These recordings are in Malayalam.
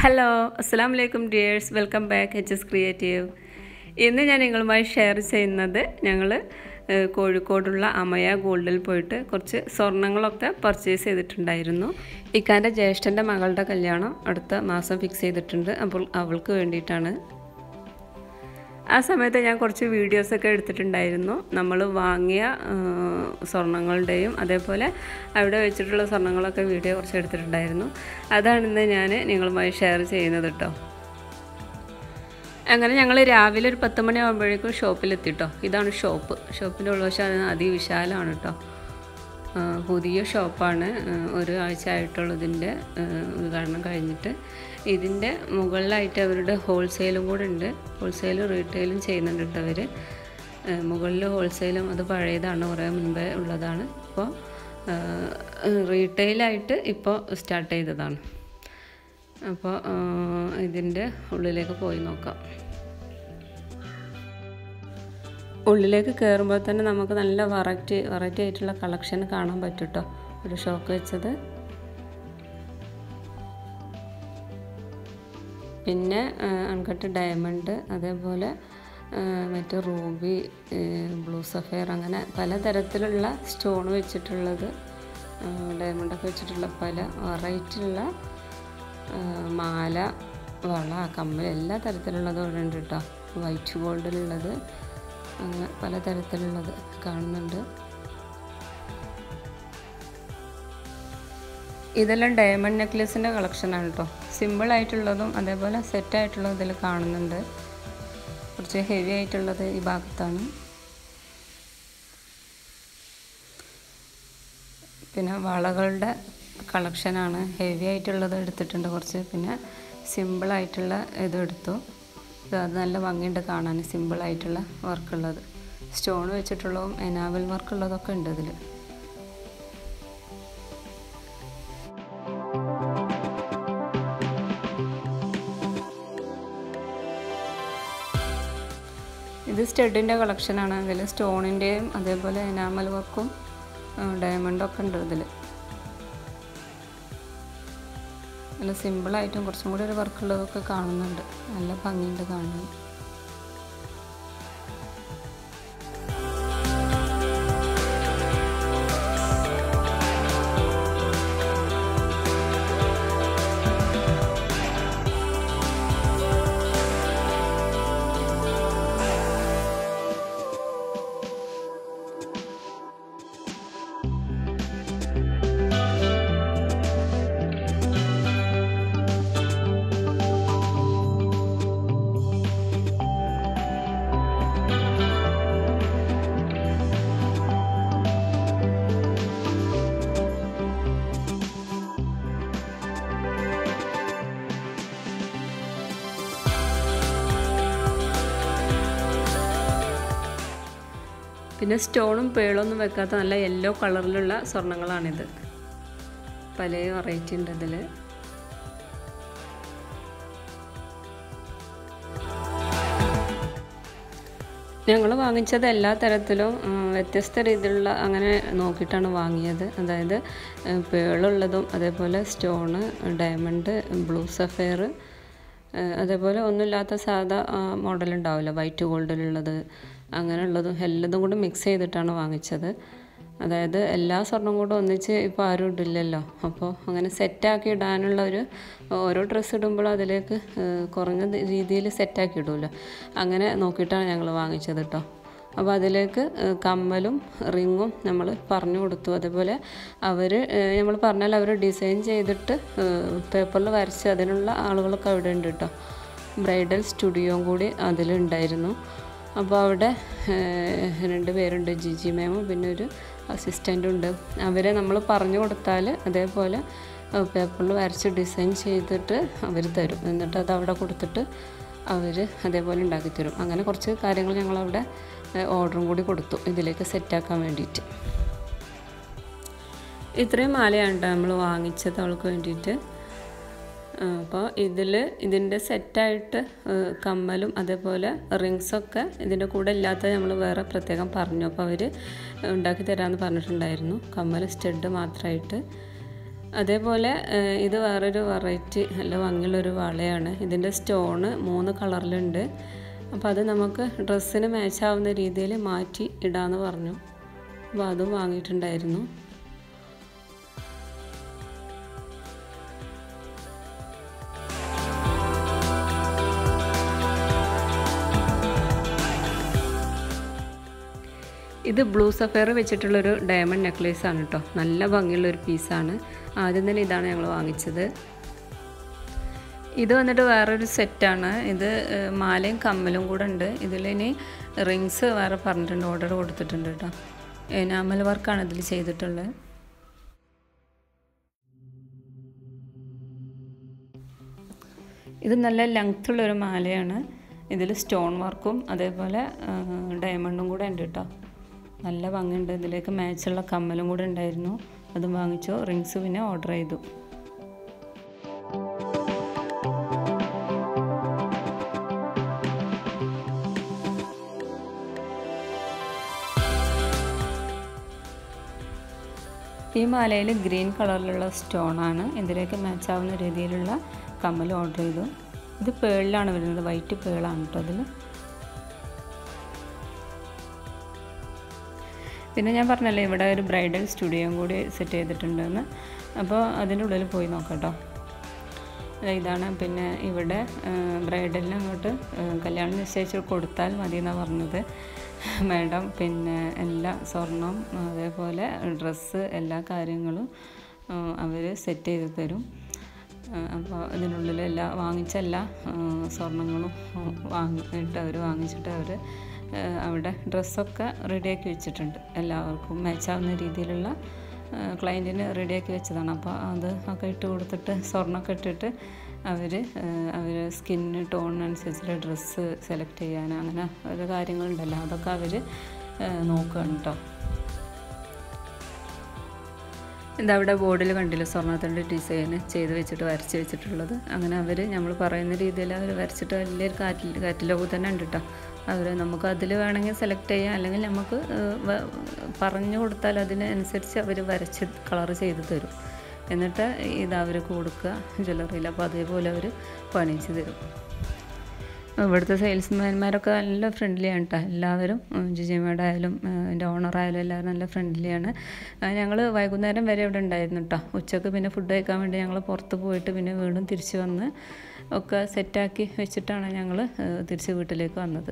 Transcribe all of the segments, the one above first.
ഹലോ അസ്സലാമു dears, welcome back H creative. ഇന്ന് ഞാൻ നിങ്ങളുമായി ഷെയർ ചെയ്യുന്നത് ഞങ്ങൾ കോഴിക്കോടുള്ള അമയ ഗോൾഡിൽ പോയിട്ട് കുറച്ച് സ്വർണ്ണങ്ങളൊക്കെ പർച്ചേസ് ചെയ്തിട്ടുണ്ടായിരുന്നു. ഇക്കാൻ്റെ ജ്യേഷ്ഠൻ്റെ മകളുടെ കല്യാണം അടുത്ത മാസം ഫിക്സ് ചെയ്തിട്ടുണ്ട്. അപ്പോൾ അവൾക്ക് വേണ്ടിയിട്ടാണ്. ആ സമയത്ത് ഞാൻ കുറച്ച് വീഡിയോസൊക്കെ എടുത്തിട്ടുണ്ടായിരുന്നു. നമ്മൾ വാങ്ങിയ സ്വർണ്ണങ്ങളുടെയും അതേപോലെ അവിടെ വെച്ചിട്ടുള്ള സ്വർണ്ണങ്ങളൊക്കെ വീഡിയോ കുറച്ച് എടുത്തിട്ടുണ്ടായിരുന്നു. അതാണിന്ന് ഞാൻ നിങ്ങളുമായി ഷെയർ ചെയ്യുന്നത് കേട്ടോ. അങ്ങനെ ഞങ്ങൾ രാവിലെ ഒരു 10 മണിയാകുമ്പോഴേക്കും ഷോപ്പിലെത്തിട്ടോ. ഇതാണ് ഷോപ്പിൻ്റെ ഉൾവശം അതിവിശാലമാണ് കേട്ടോ. പുതിയ ഷോപ്പാണ്, ഒരു ആഴ്ച ആയിട്ടുള്ളതിൻ്റെ ഉദ്ഘാടനം കഴിഞ്ഞിട്ട്. ഇതിൻ്റെ മുകളിലായിട്ട് അവരുടെ ഹോൾസെയിലും കൂടെ ഉണ്ട്. ഹോൾസെയിലും റീറ്റെയിലും ചെയ്യുന്നുണ്ട് കേട്ടോ അവർ. മുകളിൽ ഹോൾസെയിലും അത് പഴയതാണ്, കുറേ മുൻപേ ഉള്ളതാണ്. ഇപ്പോൾ റീറ്റെയിലായിട്ട് ഇപ്പോൾ സ്റ്റാർട്ട് ചെയ്തതാണ്. അപ്പോൾ ഇതിൻ്റെ ഉള്ളിലേക്ക് പോയി നോക്കാം. ഉള്ളിലേക്ക് കയറുമ്പോൾ തന്നെ നമുക്ക് നല്ല വെറൈറ്റി ആയിട്ടുള്ള കളക്ഷൻ കാണാൻ പറ്റും കേട്ടോ. ഒരു ഷോക്ക് വെച്ചത്, പിന്നെ അൺകട്ട് ഡയമണ്ട്, അതേപോലെ മറ്റേ റൂബി, ബ്ലൂ സഫയർ, അങ്ങനെ പലതരത്തിലുള്ള സ്റ്റോൺ വെച്ചിട്ടുള്ളത്, ഡയമണ്ടൊക്കെ വെച്ചിട്ടുള്ള പല വെറൈറ്റിയുള്ള മാല, വള, കമ്മൽ, എല്ലാ തരത്തിലുള്ളതും ഇവിടെ ഉണ്ട് കേട്ടോ. വൈറ്റ് ഗോൾഡിലുള്ളത്, അങ്ങനെ പലതരത്തിലുള്ളത് കാണുന്നുണ്ട്. ഇതെല്ലാം ഡയമണ്ട് നെക്ലേസിൻ്റെ കളക്ഷനാണ് കേട്ടോ. സിമ്പിളായിട്ടുള്ളതും അതേപോലെ സെറ്റായിട്ടുള്ളതും ഇതിൽ കാണുന്നുണ്ട്. കുറച്ച് ഹെവി ആയിട്ടുള്ളത് ഈ ഭാഗത്താണ്. പിന്നെ വളകളുടെ കളക്ഷനാണ്. ഹെവി ആയിട്ടുള്ളത് എടുത്തിട്ടുണ്ട് കുറച്ച്, പിന്നെ സിമ്പിളായിട്ടുള്ള ഇതും എടുത്തു. അത് നല്ല ഭംഗിയുണ്ട് കാണാൻ, സിമ്പിളായിട്ടുള്ള വർക്കുള്ളത്. സ്റ്റോൺ വെച്ചിട്ടുള്ളതും എനാവൽ വർക്കുള്ളതൊക്കെ ഉണ്ട് ഇതിൽ. ഇത് സ്റ്റഡിൻ്റെ കളക്ഷനാണ്. അതിൽ സ്റ്റോണിൻ്റെയും അതേപോലെ എനാമൽ വർക്കും ഡയമണ്ടൊക്കെ ഉണ്ട് ഇതിൽ. നല്ല സിമ്പിളായിട്ടും കുറച്ചും കൂടി ഒരു വർക്കുള്ളതൊക്കെ കാണുന്നുണ്ട്. നല്ല ഭംഗിയുണ്ട് കാണാൻ. പിന്നെ സ്റ്റോണും പേളൊന്നും വെക്കാത്ത നല്ല യെല്ലോ കളറിലുള്ള സ്വർണ്ണങ്ങളാണിത്. പല വെറൈറ്റി ഉണ്ട് ഇതിൽ. ഞങ്ങൾ വാങ്ങിച്ചത് എല്ലാ തരത്തിലും വ്യത്യസ്ത രീതിയിലുള്ള അങ്ങനെ നോക്കിയിട്ടാണ് വാങ്ങിയത്. അതായത് പേളുള്ളതും അതേപോലെ സ്റ്റോണ്, ഡയമണ്ട്, ബ്ലൂ സഫയർ, അതേപോലെ ഒന്നുമില്ലാത്ത സാധാ മോഡൽ ഉണ്ടാവില്ല, വൈറ്റ് ഗോൾഡിലുള്ളത്, അങ്ങനെയുള്ളതും എല്ലാതും കൂടി മിക്സ് ചെയ്തിട്ടാണ് വാങ്ങിച്ചത്. അതായത് എല്ലാ സ്വർണ്ണം കൂടെ ഒന്നിച്ച് ഇപ്പോൾ ആരും ഇടില്ലല്ലോ. അപ്പോൾ അങ്ങനെ സെറ്റാക്കി ഇടാനുള്ള ഓരോ ഡ്രസ്സ് ഇടുമ്പോഴും അതിലേക്ക് കുറഞ്ഞ രീതിയിൽ സെറ്റാക്കി ഇടുമല്ലോ, അങ്ങനെ നോക്കിയിട്ടാണ് ഞങ്ങൾ വാങ്ങിച്ചത് കേട്ടോ. അപ്പോൾ അതിലേക്ക് കമ്മലും റിങ്ങും നമ്മൾ പറഞ്ഞു കൊടുത്തു. അതേപോലെ നമ്മൾ പറഞ്ഞാൽ അവർ ഡിസൈൻ ചെയ്തിട്ട് പേപ്പറിൽ വരച്ച് അതിനുള്ള ആളുകളൊക്കെ അവിടെ ഉണ്ട് കേട്ടോ. ബ്രൈഡൽ സ്റ്റുഡിയോയും കൂടി അതിലുണ്ടായിരുന്നു. അപ്പോൾ അവിടെ 2 പേരുണ്ട്, ജിജി മാമും പിന്നെ ഒരു അസിസ്റ്റൻ്റും ഉണ്ട്. അവരെ നമ്മൾ പറഞ്ഞു കൊടുത്താൽ അതേപോലെ പേപ്പറിൽ വരച്ച് ഡിസൈൻ ചെയ്തിട്ട് അവർ തരും. എന്നിട്ട് അത് അവിടെ കൊടുത്തിട്ട് അവർ അതേപോലെ ഉണ്ടാക്കി തരും. അങ്ങനെ കുറച്ച് കാര്യങ്ങൾ ഞങ്ങളവിടെ ഓർഡറും കൂടി കൊടുത്തു ഇതിലേക്ക് സെറ്റാക്കാൻ വേണ്ടിയിട്ട്. ഇത്രയും മാലയാണ് നമ്മൾ വാങ്ങിച്ചത് അവൾക്ക് വേണ്ടിയിട്ട്. അപ്പോൾ ഇതിൻ്റെ സെറ്റായിട്ട് കമ്മലും അതേപോലെ റിങ്സൊക്കെ ഇതിൻ്റെ കൂടെ ഇല്ലാത്ത നമ്മൾ വേറെ പ്രത്യേകം പറഞ്ഞു. അപ്പോൾ അവർ ഉണ്ടാക്കി തരാമെന്ന് പറഞ്ഞിട്ടുണ്ടായിരുന്നു. കമ്മൽ സ്റ്റഡ് മാത്രമായിട്ട് അതേപോലെ ഇത് വേറൊരു വെറൈറ്റി നല്ല ഭംഗിയുള്ളൊരു വളയാണ്. ഇതിൻ്റെ സ്റ്റോണ് 3 കളറിലുണ്ട്. അപ്പോൾ അത് നമുക്ക് ഡ്രസ്സിന് മാച്ചാവുന്ന രീതിയിൽ മാറ്റി ഇടാമെന്ന് പറഞ്ഞു. അപ്പോൾ അതും വാങ്ങിയിട്ടുണ്ടായിരുന്നു. ഇത് ബ്ലൂ സഫയർ വെച്ചിട്ടുള്ളൊരു ഡയമണ്ട് നെക്ലേസ് ആണ് കേട്ടോ. നല്ല ഭംഗിയുള്ളൊരു പീസാണ്. ആദ്യം തന്നെ ഇതാണ് ഞങ്ങൾ വാങ്ങിച്ചത്. ഇത് വന്നിട്ട് വേറൊരു സെറ്റാണ്. ഇത് മാലയും കമ്മലും കൂടെ ഉണ്ട്. ഇതിലിനി റിങ്സ് വേറെ പറഞ്ഞിട്ടുണ്ട്, ഓർഡർ കൊടുത്തിട്ടുണ്ട് കേട്ടോ. എനാമൽ വർക്കാണ് ഇതിൽ ചെയ്തിട്ടുള്ളത്. ഇത് നല്ല ലെങ്ത്തുള്ളൊരു മാലയാണ്. ഇതിൽ സ്റ്റോൺ വർക്കും അതേപോലെ ഡയമണ്ടും കൂടെ ഉണ്ട് കേട്ടോ. നല്ല ഭംഗിയുണ്ട്. ഇതിലേക്ക് മാച്ചുള്ള കമ്മലും കൂടെ ഉണ്ടായിരുന്നു, അതും വാങ്ങിച്ചു. റിങ്സ് പിന്നെ ഓർഡർ ചെയ്തു. ഈ മാലയിൽ ഗ്രീൻ കളറിലുള്ള സ്റ്റോണാണ്. ഇതിലേക്ക് മാച്ചാവുന്ന രീതിയിലുള്ള കമ്മൽ ഓർഡർ ചെയ്തു. ഇത് പേളിലാണ് വരുന്നത്, വൈറ്റ് പേളാണ് കേട്ടോ അതിൽ. പിന്നെ ഞാൻ പറഞ്ഞല്ലേ ഇവിടെ ഒരു ബ്രൈഡൽ സ്റ്റുഡിയോയും കൂടി സെറ്റ് ചെയ്തിട്ടുണ്ടെന്ന്. അപ്പോൾ അതിൻ്റെ ഉള്ളിൽ പോയി നോക്കാം കേട്ടോ. ഇതാണ്. പിന്നെ ഇവിടെ ബ്രൈഡലിന് അങ്ങോട്ട് കല്യാണം നിശ്ചയിച്ച് കൊടുത്താൽ മതി എന്നാണ് പറഞ്ഞത് മാഡം. പിന്നെ എല്ലാ സ്വർണം അതേപോലെ ഡ്രസ്സ് എല്ലാ കാര്യങ്ങളും അവർ സെറ്റ് ചെയ്ത് തരും. അപ്പോൾ ഇതിനുള്ളിൽ വാങ്ങിച്ച എല്ലാ സ്വർണങ്ങളും വാങ്ങിച്ചിട്ട് അവർ അവിടെ ഡ്രസ്സൊക്കെ റെഡിയാക്കി വെച്ചിട്ടുണ്ട്. എല്ലാവർക്കും മാച്ചാവുന്ന രീതിയിലുള്ള ക്ലയൻറ്റിന് റെഡിയാക്കി വെച്ചതാണ്. അപ്പോൾ അത് ഒക്കെ ഇട്ട് കൊടുത്തിട്ട് സ്വർണ്ണമൊക്കെ ഇട്ടിട്ട് അവർ സ്കിന്ന് ടോണിനനുസരിച്ചുള്ള ഡ്രസ്സ് സെലക്ട് ചെയ്യാൻ അങ്ങനെ ഓരോ കാര്യങ്ങളുണ്ടല്ലോ, അതൊക്കെ അവർ നോക്കുകയാണ് കേട്ടോ. ഇതവിടെ ബോർഡിൽ കണ്ടില്ല സ്വർണ്ണത്തിൻ്റെ ഡിസൈന് ചെയ്ത് വെച്ചിട്ട് വരച്ച് വെച്ചിട്ടുള്ളത്. അങ്ങനെ അവർ നമ്മൾ പറയുന്ന രീതിയിൽ അവർ വരച്ചിട്ട് വലിയൊരു കാറ്റലോഗ് തന്നെ ഉണ്ട് കേട്ടോ. അവർ നമുക്ക് അതിൽ വേണമെങ്കിൽ സെലക്ട് ചെയ്യാം, അല്ലെങ്കിൽ നമുക്ക് പറഞ്ഞു കൊടുത്താൽ അതിനനുസരിച്ച് അവർ വരച്ച് കളർ ചെയ്ത് തരും. എന്നിട്ട് ഇത് അവർക്ക് കൊടുക്കുക ജ്വല്ലറിയിൽ. അപ്പോൾ അതേപോലെ അവർ പണിയിച്ച് തരും. ഇവിടുത്തെ സെയിൽസ്മാൻമാരൊക്കെ നല്ല ഫ്രണ്ട്ലിയാണ് കേട്ടോ. എല്ലാവരും ജിജിമേടായാലും എൻ്റെ ഓണറായാലും എല്ലാവരും നല്ല ഫ്രണ്ട്ലിയാണ്. ഞങ്ങൾ വൈകുന്നേരം വരെ ഇവിടെ ഉണ്ടായിരുന്നു കേട്ടോ. ഉച്ചക്ക് പിന്നെ ഫുഡ് കഴിക്കാൻ വേണ്ടി ഞങ്ങൾ പുറത്ത് പോയിട്ട് പിന്നെ വീണ്ടും തിരിച്ച് വന്ന് ഒക്കെ സെറ്റാക്കി വെച്ചിട്ടാണ് ഞങ്ങൾ തിരിച്ച് വീട്ടിലേക്ക് വന്നത്.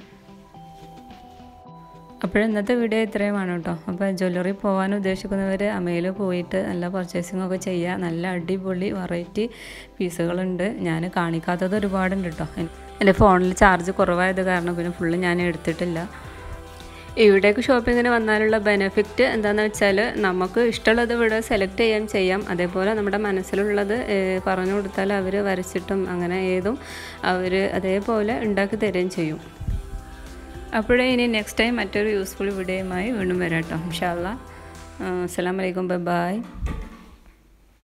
അപ്പോൾ ഇന്നത്തെ വീഡിയോ ഇത്രയുമാണ് കേട്ടോ. അപ്പോൾ ജ്വല്ലറി പോകാൻ ഉദ്ദേശിക്കുന്നവർ അമേൽ പോയിട്ട് നല്ല പർച്ചേസിങ്ങൊക്കെ ചെയ്യുക. നല്ല അടിപൊളി വെറൈറ്റി പീസുകളുണ്ട്. ഞാൻ കാണിക്കാത്തത് ഒരുപാടുണ്ട് കേട്ടോ. എൻ്റെ ഫോണിൽ ചാർജ് കുറവായത് കാരണം പിന്നെ ഫുള്ള് ഞാൻ എടുത്തിട്ടില്ല. ഇവിടേക്ക് ഷോപ്പിങ്ങിന് വന്നാലുള്ള ബെനിഫിറ്റ് എന്താണെന്ന് വെച്ചാൽ നമുക്ക് ഇഷ്ടമുള്ളത് ഇവിടെ സെലക്ട് ചെയ്യാം. അതേപോലെ നമ്മുടെ മനസ്സിലുള്ളത് പറഞ്ഞു കൊടുത്താൽ അവർ വരച്ചിട്ടും അങ്ങനെ ഏതും അവർ അതേപോലെ ഉണ്ടാക്കി തരുകയും ചെയ്യും. അപ്പോഴേ ഇനി നെക്സ്റ്റ് ടൈം മറ്റൊരു യൂസ്ഫുൾ വീഡിയോയുമായി വീണ്ടും വരാം കേട്ടോ. ഇൻഷാ അല്ലാഹ്. അസ്സലാമു അലൈക്കും. ബൈ.